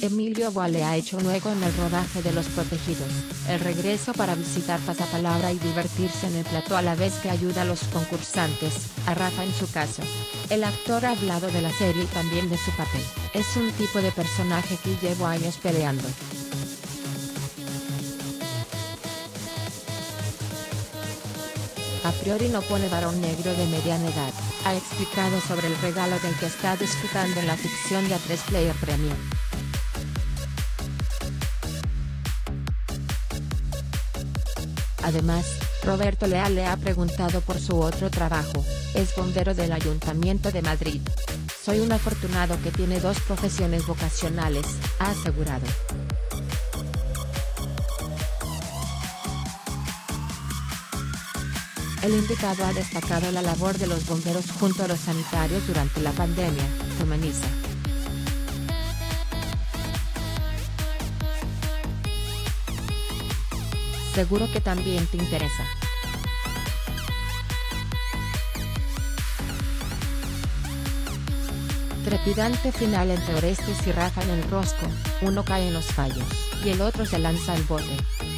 Emilio Boale ha hecho un hueco en el rodaje de Los Protegidos, el regreso para visitar Pasapalabra y divertirse en el plató a la vez que ayuda a los concursantes, a Rafa en su caso. El actor ha hablado de la serie y también de su papel. Es un tipo de personaje que llevo años peleando. A priori no pone varón negro de mediana edad, ha explicado sobre el regalo del que está disfrutando en la ficción de A3 Player Premium. Además, Roberto Leal le ha preguntado por su otro trabajo, es bombero del Ayuntamiento de Madrid. Soy un afortunado que tiene dos profesiones vocacionales, ha asegurado. El invitado ha destacado la labor de los bomberos junto a los sanitarios durante la pandemia, humaniza. Seguro que también te interesa. Trepidante final entre Orestes y Rafa en el rosco, uno cae en los fallos, y el otro se lanza al bote.